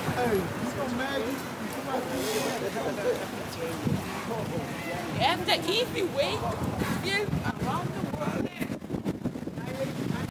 Hey, you know Maggie? After easy weight, still around the world.